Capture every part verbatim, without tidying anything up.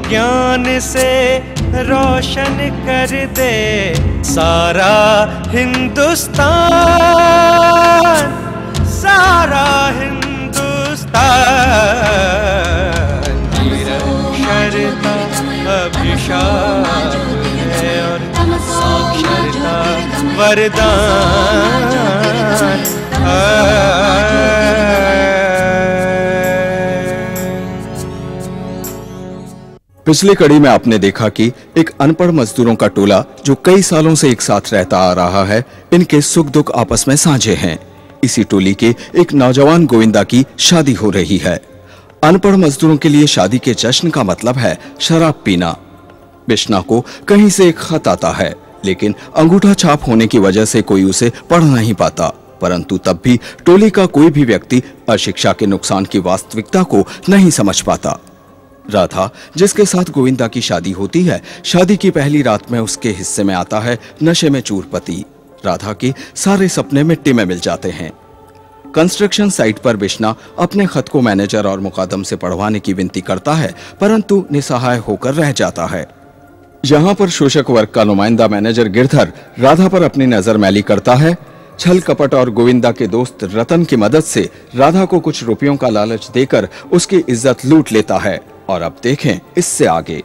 ज्ञान से रोशन कर दे सारा हिंदुस्तान, सारा हिंदुस्तान। निरक्षरता अभिशाप है और साक्षरता वरदान। पिछली कड़ी में आपने देखा कि एक अनपढ़ मजदूरों का टोला जो कई सालों से एक साथ रहता आ रहा है, इनके सुख दुख आपस में साझे हैं। इसी टोली के एक नौजवान गोविंदा की शादी हो रही है। अनपढ़ मजदूरों के लिए शादी के जश्न का मतलब है शराब पीना। बिश्ना को कहीं से एक खत आता है, लेकिन अंगूठा छाप होने की वजह से कोई उसे पढ़ नहीं पाता। परंतु तब भी टोली का कोई भी व्यक्ति अशिक्षा के नुकसान की वास्तविकता को नहीं समझ पाता। राधा, जिसके साथ गोविंदा की शादी होती है, शादी की पहली रात में उसके हिस्से में आता है नशे में चूर पति। राधा के सारे सपने मिट्टी में मिल जाते हैं। कंस्ट्रक्शन साइट पर बिश्ना अपने खत को मैनेजर और मुकादम से पढ़वाने की विनती करता है, परंतु निसहाय होकर रह जाता है। यहाँ पर शोषक वर्ग का नुमाइंदा मैनेजर गिरधर राधा पर अपनी नजर मैली करता है। छल कपट और गोविंदा के दोस्त रतन की मदद से राधा को कुछ रुपयों का लालच देकर उसकी इज्जत लूट लेता है। और अब देखें इससे आगे।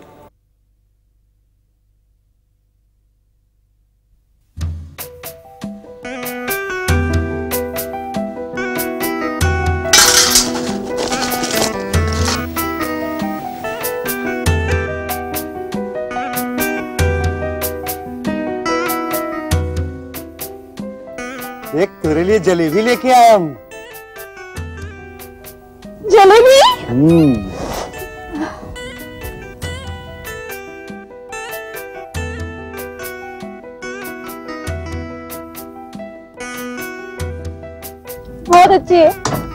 एक तेरे लिए जलेबी लेके आया हूँ। जलेबी? हम्म। बहुत अच्छी है।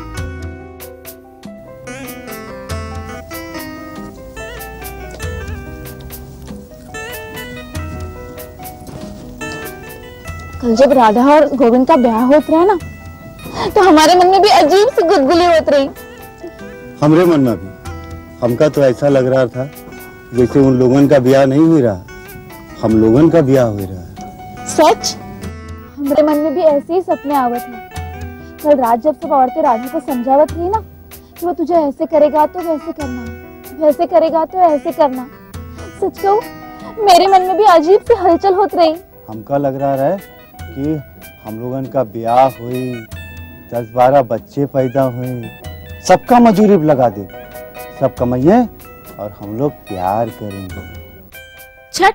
कल जब राधा और गोविंद का ब्याह होत रहा ना, तो हमारे मन में भी अजीब सी गुदगुली होत रही। हमरे मन में भी हमका तो ऐसा लग रहा था जैसे उन लोगन का ब्याह नहीं हो रहा, हम लोगन का ब्याह हो रहा है। सच? हमारे मन में भी ऐसे ही सपने आवत हैं। कल रात जब सब औरतें राधा को समझावत रही ना कि वो तुझे ऐसे करेगा तो वैसे करना, वैसे करेगा तो ऐसे करना, सच कहूं मेरे मन में भी अजीब सी हलचल होत रही। हमका लग रहा है कि हम लोगन का ब्याह हुई, दस बारह बच्चे पैदा हुए, सबका मजूरी लगा दे, सब कमाइए और हम लोग प्यार करेंगे। छठ।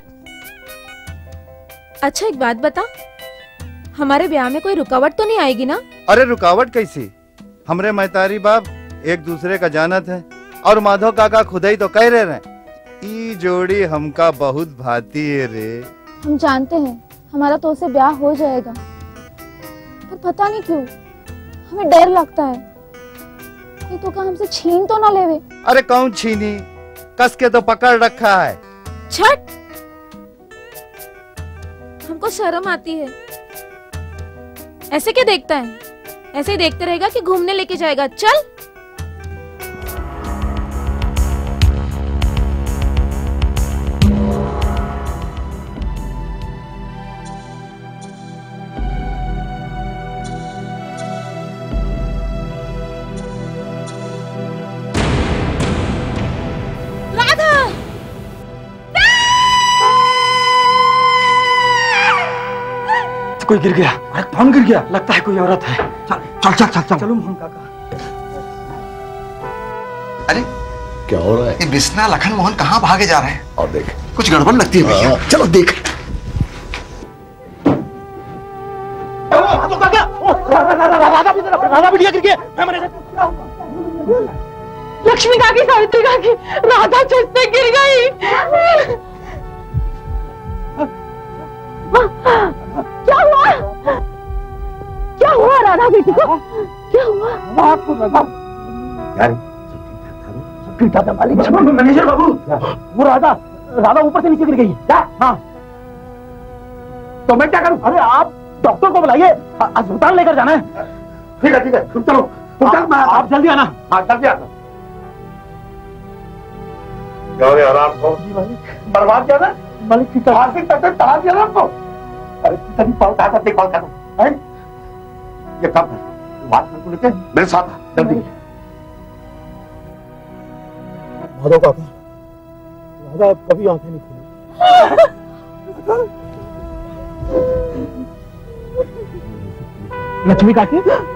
अच्छा एक बात बता, हमारे ब्याह में कोई रुकावट तो नहीं आएगी ना? अरे रुकावट कैसी, हमरे महतारी बाप एक दूसरे का जानत है और माधव काका खुद ही तो कह रहे हैं, ई जोड़ी हमका बहुत भाती है रे। हम जानते हैं हमारा तो उसे ब्याह हो जाएगा, पर पता नहीं क्यों हमें डर लगता है कि तो का हमसे छीन तो ना लेवे। अरे कौन छीनी, कस के तो पकड़ रखा है। छठ, हमको शर्म आती है। ऐसे क्या देखता है? ऐसे ही देखते रहेगा कि घूमने लेके जाएगा? चल। कोई गिर गया। अरे कौन गिर गया? लगता है कोई औरत है। चल चल चल चल, चल। चलो मोहन काका। अरे क्या हो रहा है? ये बिस्ना लखन मोहन कहाँ भागे जा रहे हैं? और देख कुछ गड़बड़ लगती है भैया। चलो देख। राधा बिटिया गिर गया। लक्ष्मी काकी, सावित्री काकी, राधा छत से गिर गई। क्या हुआ? क्या हुआ राधा बेटी को? क्या हुआ? यार सब ठीक ठाक है मालिक। मैनेजर बाबू, वो राधा राधा ऊपर से नीचे गिर गई। क्या? हाँ। तो मैं क्या करूं? अरे आप डॉक्टर को बुलाइए, अस्पताल लेकर जाना है। ठीक है ठीक है, तुम चलो तुम चल, आप जल्दी आना। हाँ जल्दी आना। क्यों रे हराम को बर्बाद किया ना मालिक की तरह से तक तड़ा दिया ना आपको। अरे तभी पाल कहा था देखभाल कर ये कब बात मेरे को लेते मेरे साथ जल्दी। माधव काका राधा कभी आंखें नहीं खुली। लक्ष्मी काकी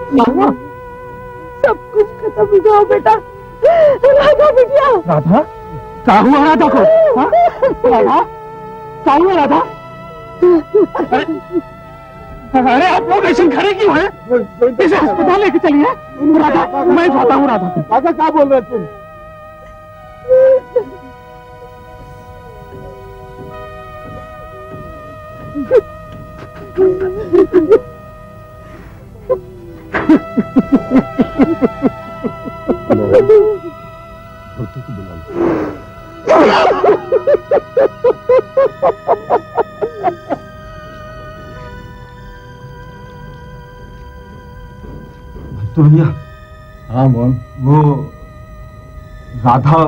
सब कुछ खत्म हो गया बेटा। राधा बिटिया। राधा क्या हुआ राधा को? हाँ? राधा क्या हुआ राधा? अरे अरे आप लोग ऐसे खड़े क्यों हैं? इसे अस्पताल लेके चलिए। राधा मैं जाता हूँ। राधा राधा क्या बोल रहे तुम? तो भैया हाँ मोहन, वो राधा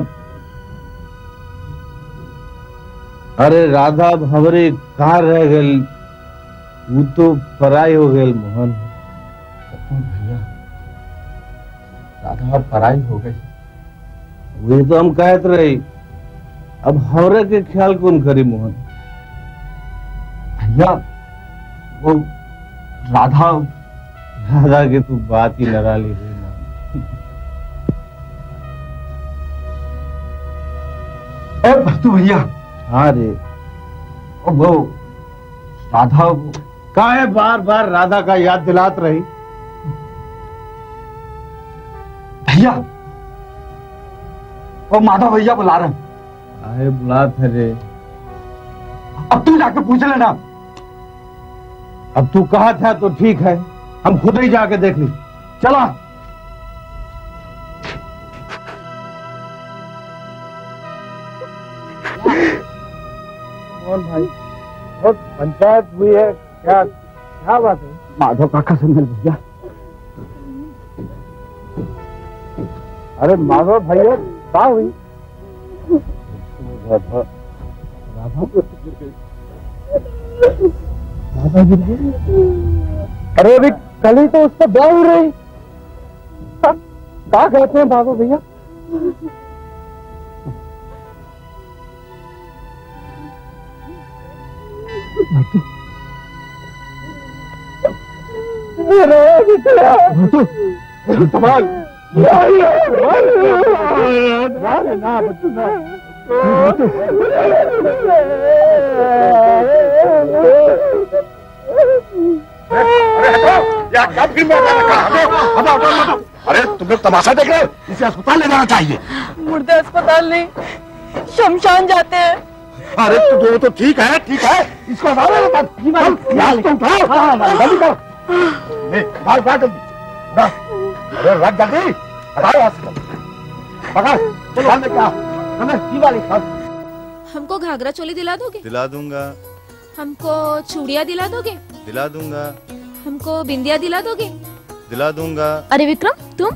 अरे राधा भवरे कहाँ रह गई? वो तो पराई हो गई मोहन। भैया राधा पराई हो गई। वही तो हम कहत रही। अब हवरे के ख्याल कौन करी मोहन? भैया वो राधा राधा की तू बात ही निराली हुई ना। ए भट्टू भैया। हाँ रे वो राधा काहे बार बार राधा का याद दिलात रही? भैया वो माधव भैया बुला रहे हैं। काहे बुलात है रे? अब तू जाके पूछ लेना। अब तू कहा था तो ठीक है, हम खुद ही जाके देख ली। चला। मोहन भाई बहुत पंचायत हुई है क्या? क्या बात है? माधव काका से मिल भैया। अरे माधव भैया क्या हुई? राधा राधा गिर गई। अरे अभी कल ही तो उसका ब्याह हो रही। क्या कहते हैं माधव भैया? संभाल ना बच्चू ना। क्या फिल्म अरे तुम लोग तमाशा देख रहे हो? इसे अस्पताल ले जाना चाहिए। मुर्दे अस्पताल नहीं शमशान जाते हैं। अरे तो वो तो ठीक है ठीक है, इसको हटाओ इसको उठाओ। भाग भाग जल्दी। अरे रख जल्दी हटाओ यहाँ से। पकड़ चलो हमने क्या हमको घाघरा चोली दिला दोगे? दिला दूंगा। हमको चूड़िया दिला दोगे? दिला दूंगा। हमको बिंदिया दिला दोगे? दिला दूंगा। अरे विक्रम तुम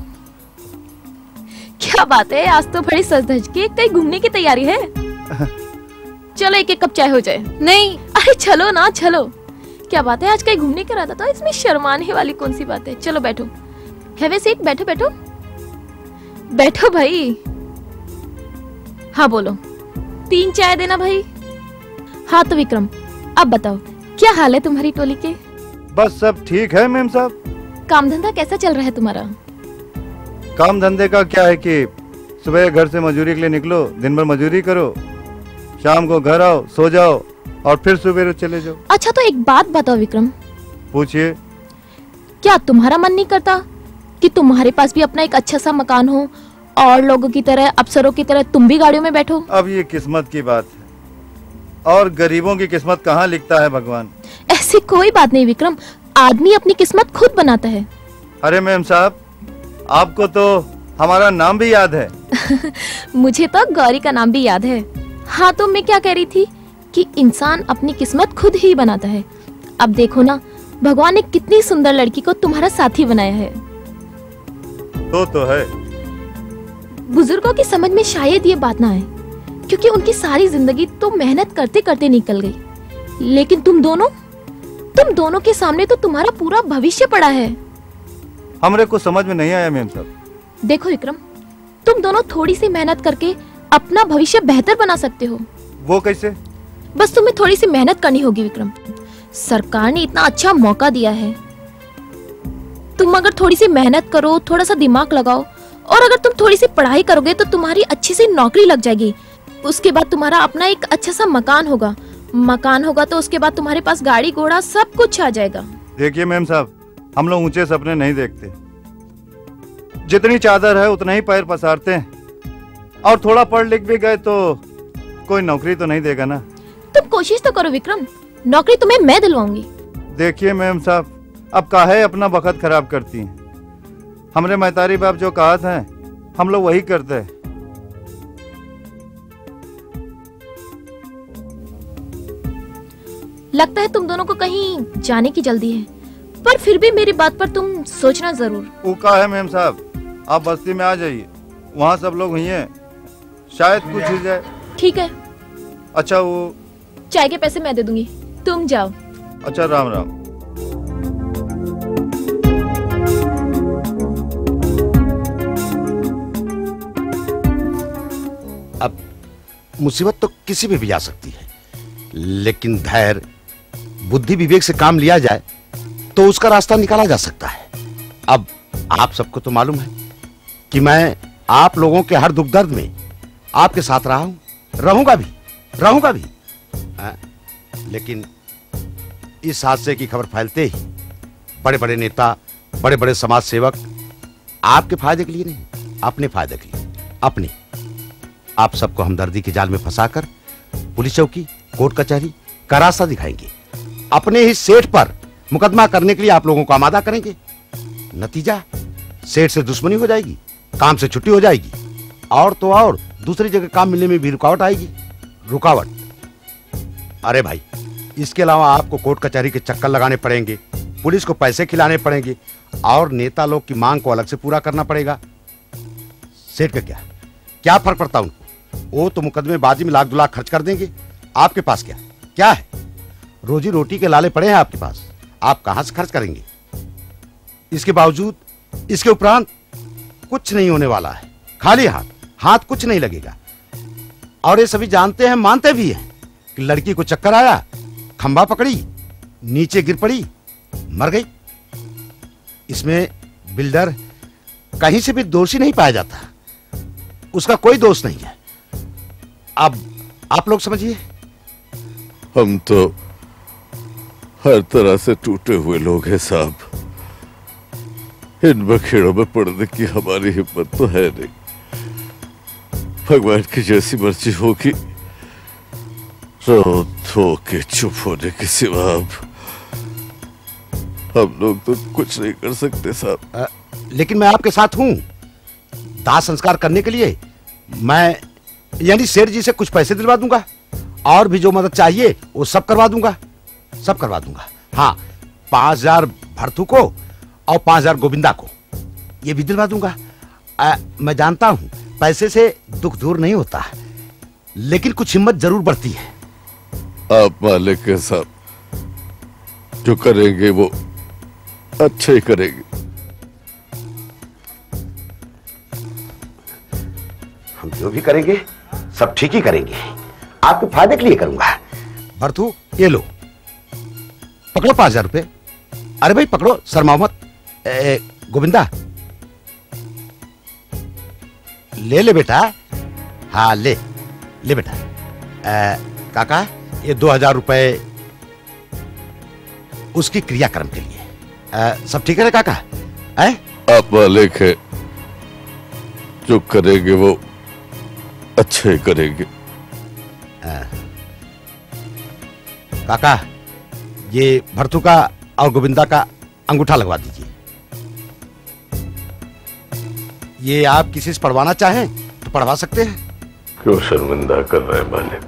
क्या बात है, आज तो बड़ी सज धज के कहीं घूमने की तैयारी है। चलो एक एक कप चाय हो जाए। नहीं अरे चलो ना चलो। क्या बात है, आज कहीं घूमने का इरादा था, इसमें शर्माने वाली कौन सी बात है। चलो बैठो। Have a seat. बैठो बैठो बैठो भाई। हाँ बोलो। तीन चाय देना भाई। हाँ तो विक्रम अब बताओ क्या हाल है तुम्हारी टोली के? बस सब ठीक है मेम साहब। काम धंधा कैसा चल रहा है तुम्हारा? काम धंधे का क्या है कि सुबह घर से मजदूरी के लिए निकलो, दिन भर मजदूरी करो, शाम को घर आओ, सो जाओ और फिर सुबह चले जाओ। अच्छा तो एक बात बताओ विक्रम। पूछिए। क्या तुम्हारा मन नहीं करता कि तुम्हारे पास भी अपना एक अच्छा सा मकान हो और लोगों की तरह, अफसरों की तरह तुम भी गाड़ियों में बैठो? अब ये किस्मत की बात है और गरीबों की किस्मत कहाँ लिखता है भगवान। ऐसी कोई बात नहीं विक्रम, आदमी अपनी किस्मत खुद बनाता है। अरे मैम साहब आपको तो हमारा नाम भी याद है। मुझे तो गौरी का नाम भी याद है। हाँ तो मैं क्या कह रही थी कि इंसान अपनी किस्मत खुद ही बनाता है। अब देखो ना भगवान ने कितनी सुंदर लड़की को तुम्हारा साथी बनाया है। तो तो है। बुजुर्गों की समझ में शायद ये बात ना आए, क्योंकि उनकी सारी जिंदगी तो मेहनत करते करते निकल गई, लेकिन तुम दोनों तुम दोनों के सामने तो तुम्हारा पूरा भविष्य पड़ा है। हमरे को समझ में नहीं आया मेम साहब। देखो विक्रम, तुम दोनों थोड़ी सी मेहनत करके अपना भविष्य बेहतर बना सकते हो। वो कैसे? बस तुम्हें थोड़ी सी मेहनत करनी होगी विक्रम। सरकार ने इतना अच्छा मौका दिया है, तुम अगर थोड़ी सी मेहनत करो, थोड़ा सा दिमाग लगाओ, और अगर तुम थोड़ी सी पढ़ाई करोगे तो तुम्हारी अच्छी सी नौकरी लग जाएगी। उसके बाद तुम्हारा अपना एक अच्छा सा मकान होगा। मकान होगा तो उसके बाद तुम्हारे पास गाड़ी घोड़ा सब कुछ आ जाएगा। देखिए मैम साहब, हम लोग ऊंचे सपने नहीं देखते। जितनी चादर है उतना ही पैर पसारते हैं। और थोड़ा पढ़ लिख भी गए तो कोई नौकरी तो नहीं देगा ना। तुम कोशिश तो करो विक्रम, नौकरी तुम्हें मैं दिलवाऊंगी। देखिए मैम साहब, अब काहे अपना वक्त खराब करती हैं। हमरे महतारी बाप जो कहा था हम लोग वही करते हैं। लगता है तुम दोनों को कहीं जाने की जल्दी है, पर फिर भी मेरी बात पर तुम सोचना जरूर। वो का है मैम साहब, आप बस्ती में आ जाइए, वहाँ सब लोग हुई हैं, शायद कुछ हो जाए। ठीक है। अच्छा, वो चाय के पैसे मैं दे दूंगी, तुम जाओ। अच्छा, राम राम। अब मुसीबत तो किसी भी भी आ सकती है, लेकिन धैर्य, बुद्धि, विवेक से काम लिया जाए तो उसका रास्ता निकाला जा सकता है। अब आप सबको तो मालूम है कि मैं आप लोगों के हर दुख दर्द में आपके साथ रहा हूं, रहूंगा भी रहूंगा भी आ, लेकिन इस हादसे की खबर फैलते ही बड़े बड़े नेता, बड़े बड़े समाज सेवक आपके फायदे के लिए नहीं, अपने फायदे के लिए, अपने आप सबको हमदर्दी के जाल में फंसाकर पुलिस चौकी, कोर्ट कचहरी का रास्ता दिखाएंगे। अपने ही सेठ पर मुकदमा करने के लिए आप लोगों को आमादा करेंगे। नतीजा, सेठ से दुश्मनी हो जाएगी, काम से छुट्टी हो जाएगी, और तो और दूसरी जगह काम मिलने में भी रुकावट आएगी। रुकावट? अरे भाई, इसके अलावा आपको कोर्ट कचहरी के चक्कर लगाने पड़ेंगे, पुलिस को पैसे खिलाने पड़ेंगे, और नेता लोग की मांग को अलग से पूरा करना पड़ेगा। सेठ का क्या क्या फर्क पड़ता उनको? वो तो मुकदमेबाजी में लाख दो लाख खर्च कर देंगे। आपके पास क्या क्या है? रोजी रोटी के लाले पड़े हैं आपके पास, आप कहां से खर्च करेंगे? इसके बावजूद, इसके उपरांत कुछ नहीं होने वाला है। खाली हाथ हाथ कुछ नहीं लगेगा। और ये सभी जानते हैं, मानते भी हैं कि लड़की को चक्कर आया, खंबा पकड़ी, नीचे गिर पड़ी, मर गई। इसमें बिल्डर कहीं से भी दोषी नहीं पाया जाता, उसका कोई दोष नहीं है। अब आप लोग समझिए। हम तो हर तरह से टूटे हुए लोग हैं साहब। इन बखेड़ों में पड़ने की हमारी हिम्मत तो है नहीं। भगवान की जैसी मर्जी होगी, रो धो के चुप होने के सिवा अब हम लोग तो कुछ नहीं कर सकते साहब। लेकिन मैं आपके साथ हूं। दाह संस्कार करने के लिए मैं यानी सेठ जी से कुछ पैसे दिलवा दूंगा, और भी जो मदद चाहिए वो सब करवा दूंगा, सब करवा दूंगा। हाँ, पांच हजार भरतू को और पांच हजार गोविंदा को ये भी दिलवा दूंगा। आ, मैं जानता हूं पैसे से दुख दूर नहीं होता, लेकिन कुछ हिम्मत जरूर बढ़ती है। आप मालिक के साहब, जो करेंगे वो अच्छे ही करेंगे। हम जो भी करेंगे सब ठीक ही करेंगे, आपके फायदे के लिए करूंगा। भरतू, ये लो, पकड़ो पांच हजार रुपए। अरे भाई पकड़ो, शर्माओ मत। ए, गोविंदा, ले ले बेटा। हाँ ले ले बेटा। ए, काका, ये दो हजार रुपए उसकी क्रियाक्रम के लिए। ए, सब ठीक है काका? ए? आप मालिक है, जो करेंगे वो अच्छे करेंगे। आ, काका, ये भरतू का और गोविंदा का अंगूठा लगवा दीजिए। ये आप किसी से पढ़वाना चाहें तो पढ़वा सकते हैं। क्यों शर्मिंदा कर रहे हैं मालिक?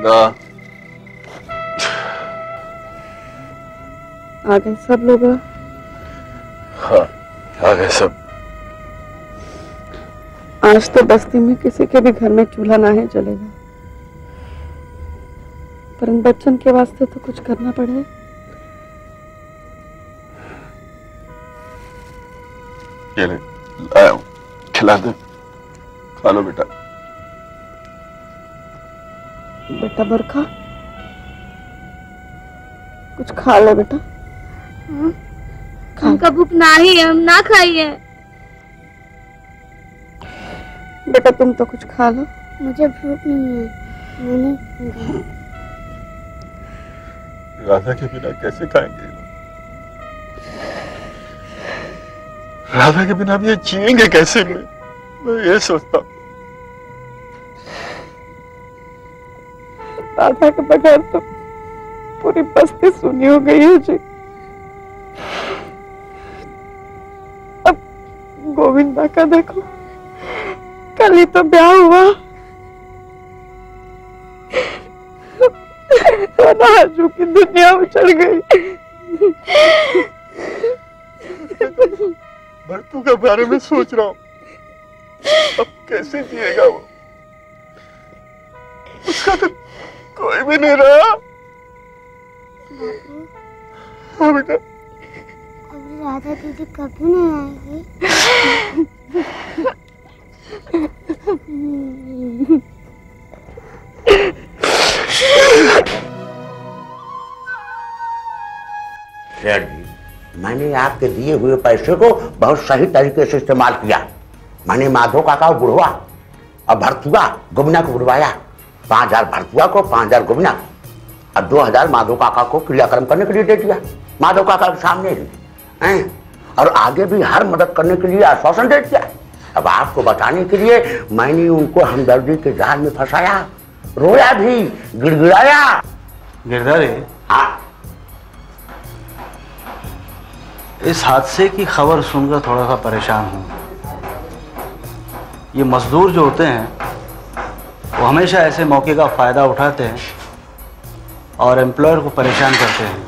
बेटा। आ गए सब लोग? हाँ आ गए सब। आज तो बस्ती में किसी के भी घर में चूल्हा ना है चलेगा, पर इन बच्चन के वास्ते तो कुछ करना पड़े। ये ले, लाया हूं, खिला दे, खा लो बेटा। बेटा बरखा कुछ खा ले बेटा। हमका भूख ना ही है, हम ना खाइए। बेटा तुम तो कुछ खा लो। मुझे भूख नहीं है, मैंने राधा के बिना कैसे खाएंगे? राधा के बिना भी ये जिएंगे कैसे? मैं मैं ये सोचता हूँ। राधा के बगैर तो पूरी बस्ती सुनी हो गई है जी। अब गोविंदा का देखो, कल ही तो ब्याह हुआ, राजू की दुनिया उछड़ गई। भरतू के बारे में सोच रहा हूँ, अब कैसे जिएगा वो? उसका तो कोई भी नहीं रहा। हाँ बेटा। अभी राधा दीदी कभी नहीं आएगी। शेर जी, मैंने आपके दिए हुए पैसे को बहुत सही तरीके से इस्तेमाल किया। मैंने माधव काका को बुढ़वा और भरतुआ गोविंदा को बुढ़वाया। पांच हजार भरतुआ को, पांच हजार गोविंदा और दो हजार माधव काका को क्रियाक्रम करने के लिए दे दिया। माधव काका के सामने ही हैं, और आगे भी हर मदद करने के लिए आश्वासन दे दिया। अब आपको बताने के लिए मैंने उनको हमदर्दी के जाल में फंसाया, रोया भी, गिड़गिड़ाया। गिरधारी, हाँ, इस हादसे की खबर सुनकर थोड़ा सा परेशान हूँ। ये मजदूर जो होते हैं वो हमेशा ऐसे मौके का फायदा उठाते हैं और एम्प्लॉयर को परेशान करते हैं।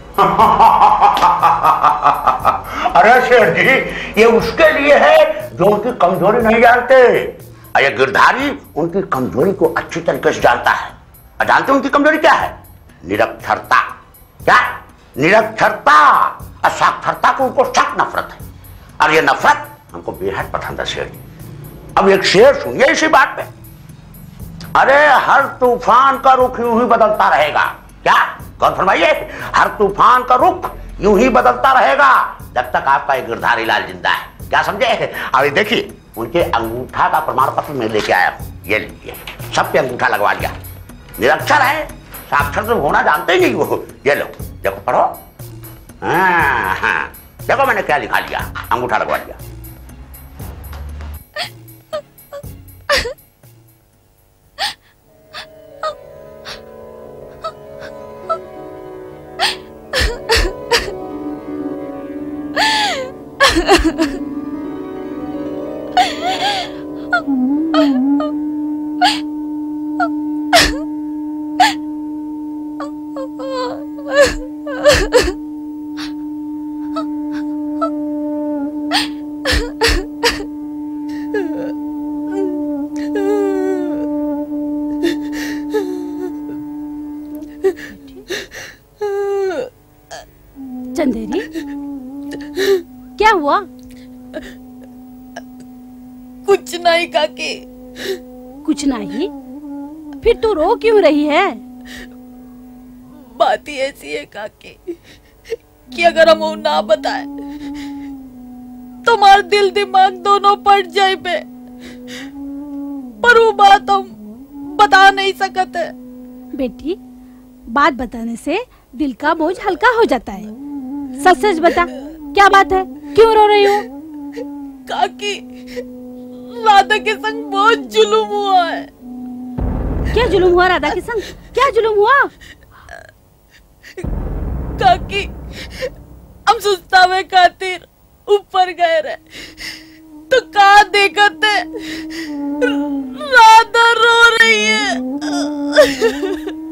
अरे शेर जी, ये उसके लिए है जो उनकी कमजोरी नहीं जानते। ये गिरधारी उनकी कमजोरी को अच्छी तरीके से जानता है। और जानते उनकी कमजोरी क्या है? निरक्षरता। क्या? निरक्षरता। और साक्षरता को उनको सख्त नफरत है, और ये नफरत हमको बेहद पसंद है शेर जी। अब एक शेर सुनिए इसी बात पे। अरे हर तूफान का रुख यूं ही बदलता रहेगा। क्या? गौर फरमाइए, हर तूफान का रुख यूं ही बदलता रहेगा जब तक आपका एक गिरधारी लाल जिंदा है। क्या समझे? अभी देखिए, उनके अंगूठा का प्रमाण पत्र मैं लेके आया हूं, ये लीजिए। सब पे अंगूठा लगवा लिया। निरक्षर है, साक्षर तो होना जानते ही नहीं वो। ये लो, देखो पढ़ो। हाँ हाँ, देखो मैंने क्या लिखा लिया, अंगूठा लगवा लिया। चंदेरी, क्या हुआ? कुछ नहीं काकी। कुछ नहीं? फिर तू रो क्यों रही है? बात ही ऐसी है काकी कि अगर हम वो ना बताए तो हमारा दिल दिमाग दोनों पट जाए पे, पर वो बात हम बता नहीं सकते। बेटी, बात बताने से दिल का बोझ हल्का हो जाता है। सच सच बता, क्या बात है? क्यों रो रही हो? काकी, राधा के संग बहुत जुलूम हुआ है। क्या जुलूम हुआ राधा के संग? क्या जुलूम हुआ? काकी, हम सुस्ता में खातिर ऊपर गए रहे तो कहा देखते राधा रो रही है।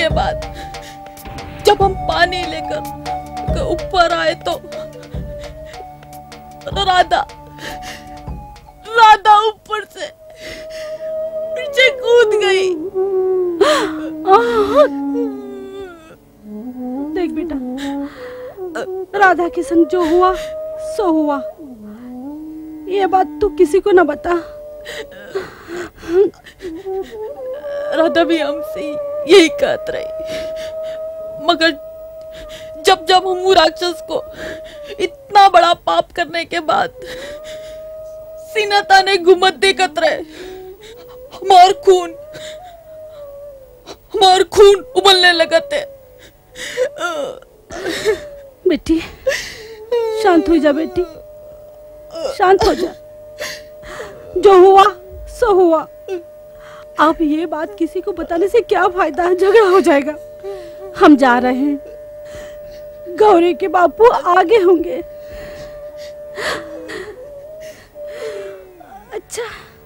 के बाद जब हम पानी लेकर ऊपर आए तो राधा राधा ऊपर से नीचे कूद गई। देख बेटा, राधा के संग जो हुआ सो हुआ, ये बात तू किसी को ना बता। राधा भी हमसे यही कहत रही, मगर जब जब हम राक्षस को इतना बड़ा पाप करने के बाद सीना ने घुमत देखत रहे, हमार खून हमार खून उबलने लगते। बेटी शांत हो जा, बेटी शांत हो जा। जो हुआ सो हुआ। अब ये बात किसी को बताने से क्या फायदा, झगड़ा हो जाएगा। हम जा रहे हैं, गौरी के बापू आगे होंगे। अच्छा,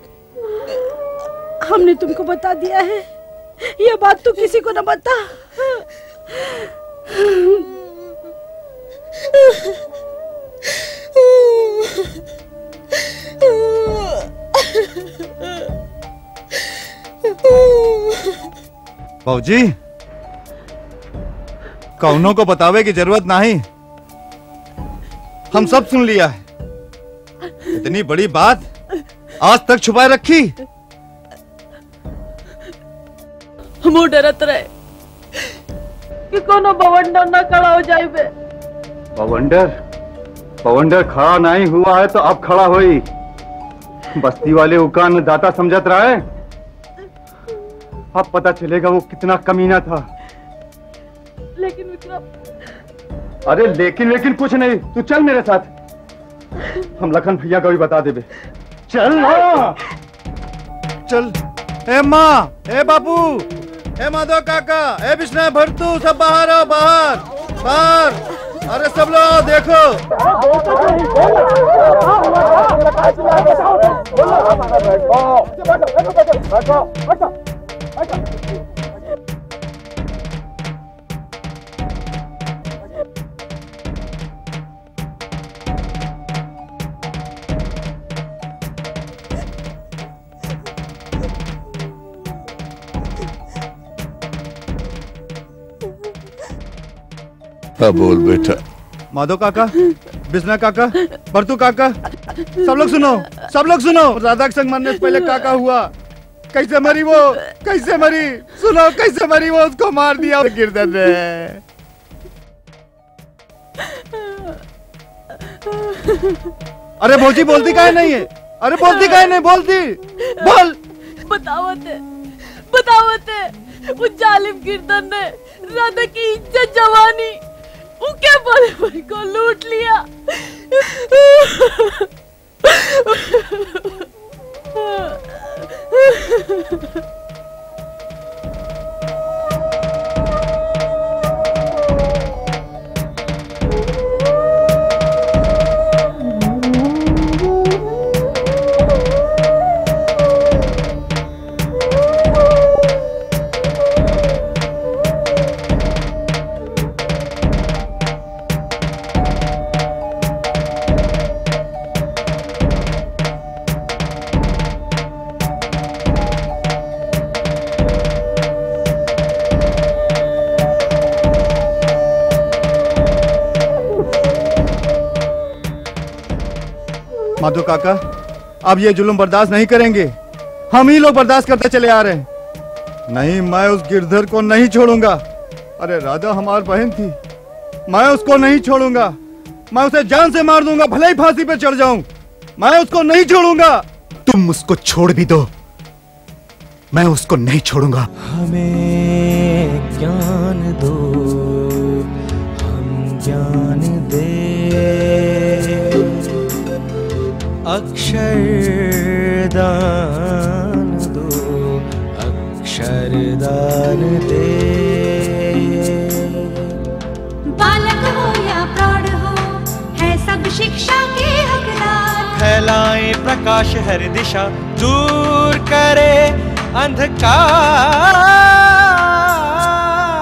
हमने तुमको बता दिया है, ये बात तू किसी को न बता। बाबूजी, कौनों को बतावे की जरूरत नहीं, हम सब सुन लिया है। इतनी बड़ी बात आज तक छुपाए रखी। हम डरत रहे कि कोनो बवंडर न खड़ा हो जाए। बवंडर बवंडर खड़ा नहीं हुआ है तो अब खड़ा हुई। बस्ती वाले उकान दाता समझत रहा है, अब पता चलेगा वो कितना कमीना था। लेकिन विक्रम, अरे लेकिन लेकिन कुछ नहीं, तू चल मेरे साथ, हम लखन भैया को भी बता देबे। चल ना, चल। ए माँ, ए बाबू, ए माधव काका, ए विष्णु भरतू, सब बाहर आओ, बाहर बाहर। अरे सब लोग देखो। हाँ बोल बेटा। माधव काका, बिस्ना काका, भरतू काका, सब लोग सुनो, सब लोग सुनो। राधा के संग मरने से पहले काका हुआ, कैसे मरी वो, कैसे मरी, सुनो कैसे मरी वो, उसको मार दिया गिरधर ने। अरे भौजी बोलती काहे नहीं है? अरे बोलती काहे नहीं, बोलती बोल। बतावत है, बतावत है, वो जालिम गिरधर ने राधा की इज्जत जवानी उनके बल को लूट लिया। माधव काका, अब ये जुल्म बर्दाश्त नहीं करेंगे, हम ही लोग बर्दाश्त करते चले आ रहे हैं। नहीं, मैं उस गिरधर को नहीं छोड़ूंगा। अरे राधा हमारी बहन थी, मैं उसको नहीं छोड़ूंगा। मैं उसे जान से मार दूंगा, भले ही फांसी पे चढ़ जाऊं, मैं उसको नहीं छोड़ूंगा। तुम उसको छोड़ भी दो, मैं उसको नहीं छोड़ूंगा। हमें ज्ञान दो, हम ज्ञान दे, अक्षरदान दो, अक्षरदान दे। बालक हो या प्रौढ़ हो, है सब शिक्षा के हकदार। फैलाए प्रकाश हर दिशा, दूर करे अंधकार।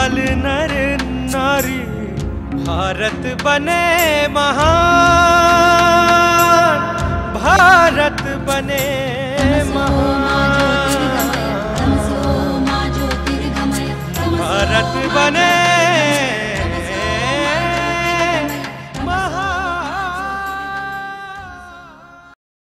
बाल नर नारी भारत बने महान, भारत बने महान।